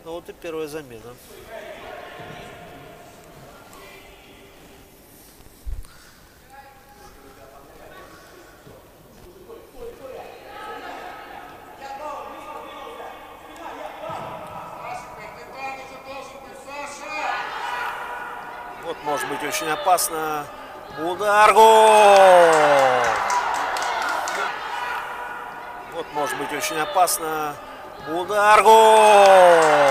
Ну вот и первая замена. Вот может быть очень опасно. Удар, гол! Вот может быть очень опасно. Удар, гол!